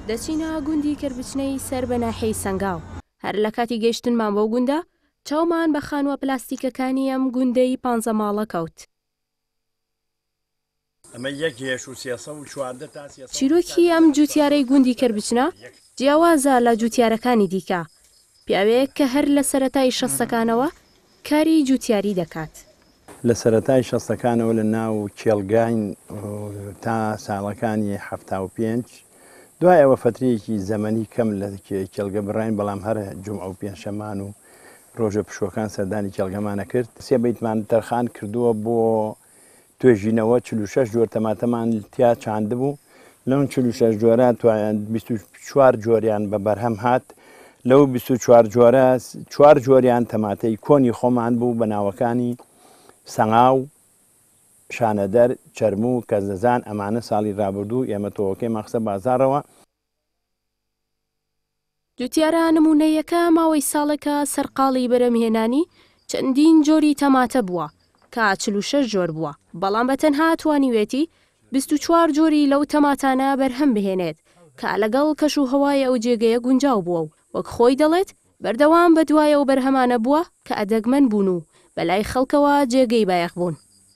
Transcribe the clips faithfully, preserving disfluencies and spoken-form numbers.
دەچینە گوندی کربچنەی سەر بە ناحیەی سەنگاو. هەر لە کاتی گەیشتنمان بۆ گوندە چاومان بە خانووە پلاستیکەکانی ئەم گوندەی پانزە ماڵە کەوت. چیرۆکی ئەم جوتیارەی گوندی کربچنە جیاوازە لە جوتیارەکانی دیکە. پیاوەیەک کە هەر لە سەرەتای شەستەکانەوە کاری جوتیاری دەکات. لە سەرەتای شەستەکانەوە لە ناو کێڵگاین تا ساڵەکانی هەفتا و پێنج دوای ئەوە فترەیەکی زەمەنی کەم لە کێڵگە بڕین، بەڵام هەر جومعە و پێنجشەمان و ڕۆژە پشوەکان سەردانی کێڵگەمانە کرد. سێ بەیتمان تەرخان کردووە بۆ توێژینەوە چل و شەش جۆر تەماتەمان تیا چاند بوو. لەون چل و شەش جۆرە بیست و چوار جۆریان بە بەرهەم هات. لەو بیست و چوار جۆرە چوار جۆریان تەماتەی کۆنی خۆمان بوو بە ناوەکانی سەنگاو، شانەدەر، چەرموو، کەزدەزان. ئەمانە ساڵی ڕابردوو ئێمە تۆوەکەی مەخسە بازاڕەوە. جوتیارە نمونەیەکە ماوەی ساڵێکە سەرقاڵی بەرهەمهێنانی چەندین جۆری تەماتە بووە کە چل و شەش جۆر بووە، بەڵام بەتەنها توانیوێتی بیست و چوار جۆری لەو تەماتانە بەرهەم بهێنێت کە لەگەڵ کەش و هەوای ئەو جێگەیە گونجاو بووە و وەک خۆی دەڵێت بەردەوام بە دوایە و بەرهەمانە بووە کە ئەدەگمەن بوون و بەلای خەڵکەوە جێگەی بایەخ بوون.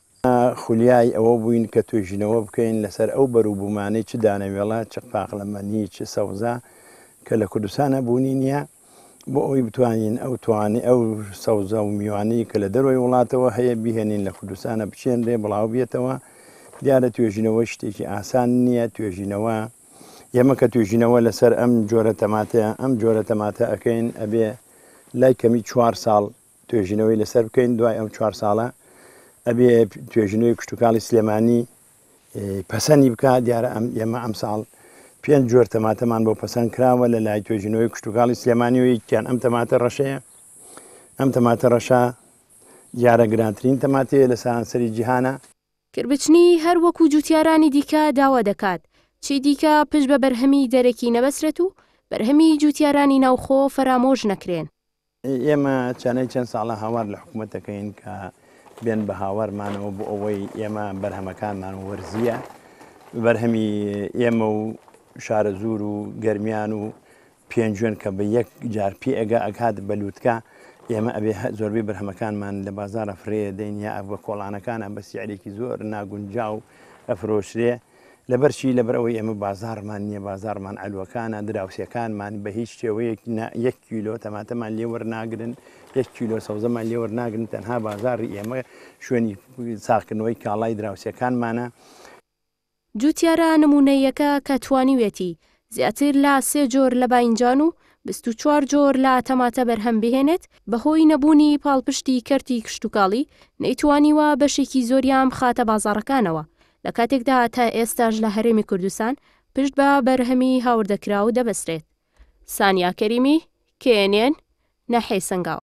خولیای ئەوە بووین کە توێژینەوە بکەین لەسەر ئەو بەرووبوومانەی چ دانەوێڵە، چ پاقلەمەنی، چ سەوزە کە لە کوردستانە بوونی نییە، بۆ ئەوی بتوانین ئەو توانی ئەو سەوزە و میوانی کە لە دەروی وڵاتەوە هەیە بیهێنین لە کوردستانە بچێنرێ بڵاو بێتەوە. دیارە توێژینەوە شتێکی ئاسان نییە. توێژینەوە ئێمە کە توێژینەوە لەسەر ئەم جۆرە تەماتەیە ئەم جۆرە تەماتە ئەەکەین ئەبێ لای کەمی چوار ساڵ توێژینەوەی لەسەر بکەین. دوای ئەم چوار ساڵە ئەبێ توێژینەوەی کشتتوکاڵی سلێمانی پەسەنی بکات. دیارە ئێمە ئەم ساڵ پێنج جۆر تەماتەمان بۆ پەسەند کراوە لە لای توێژینەوەی کشتتوکاڵی سلێمانیەوەیکیان ئەم تەماتە ڕەشەیە. ئەم تەماتە ڕەشە دیارە گرانترین تەماتەیە لە سەرانسەری جیهانە. کربچنی هەر وەکو جوتیارانی دیکە داوا دەکات چی دیکە پشت بە بەرهەمی دەرەکی نەبەسرێت و بەرهەمی جوتیارانی ناوخۆ فەرامۆژ نەکرێن. ئێمە چانەی چەند ساڵە هاوار لە حکوومەتەکەین کە بێن بە هاوارمانەوە بۆ ئەوەی ئێمە بەرهەمەکانمان وەرزیە. بەرهەمی ئێمە و شارە زور و گەرمیان و پێنجوێن کە بە یەک جار پێ ئەگە ئەکات بەلووتکە ئێمە ئەبێ زۆربەی بەرهەمەکانمان لە بازارە فرێ دەین یا بە کۆڵانەکانە بە سیعرێکی زۆر ناگونجا و ئەفرۆشرێ. لەبەرچی لەبەرەوەی ئێمە بازارمان نییە، بازارمان ئەلوەکانە، دراوسەکانمان بە هیچ شێوەیەک یەک کیلۆ تەماتەمان لێ وەرناگرن، یەک کیلۆ سەوزەمان لێ وەرناگرن. تەنها بازاری ئێمە شوێنی ساختکردنەوەی کاڵای دراوسەکانمانە. جوتیارە نمونەیەکە کە توانیوێتی زیاتر لە سێ جۆر لە باینجان و بیست و چوار جۆر لە تەماتە بەرهەم بهێنێت بەهۆی نەبوونی پاڵپشتی کەرتی کشتتوکاڵی نەیتوانیوە بەشێکی زۆریان بخاتە بازاڕەکانەوە. لە کاتێکدا تا ئێستاش لە هەرێمی کوردستان پشت بە بەرهەمی هاوردەکرا و دەبەسترێت. سانیا کەریمی، کێ ئێن ئێن، ناحیەی سەنگاو.